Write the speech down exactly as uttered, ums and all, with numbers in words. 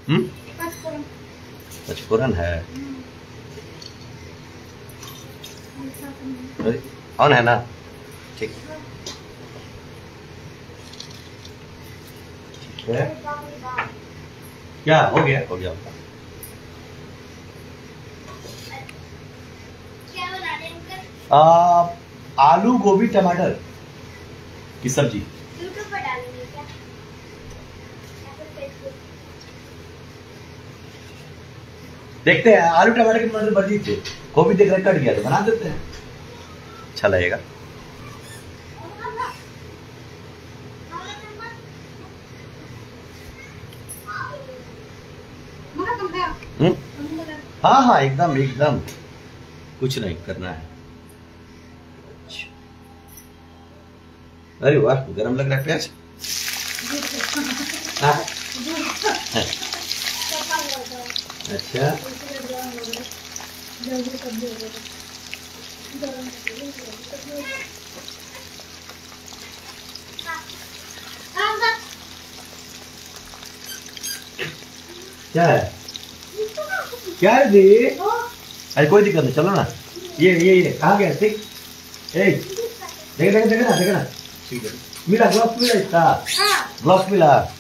हम्म पचफोरन है। ऑन है ना? ठीक है। क्या हो गया? हो गया होगा। आ, आलू गोभी टमाटर की सब्जी। यूट्यूब पर डालेंगे क्या? देखते हैं, आलू टमाटर के मटर बर्जी थे, गोभी देख रहे कट गया तो बना देते हैं, अच्छा लगेगा। हम्म हाँ हाँ एकदम एकदम, कुछ नहीं करना है। अरे वाह, गरम लग रहा है प्याज। अच्छा क्या है? क्या है दी? अरे कोई दिक्कत नहीं, चलो ना। ये ये ये कहाँ गया? ठीक ए देखा देखा देखा ना देखा ना, ठीक है। मिला ग्लव्स मिला इसका, ग्लव्स मिला।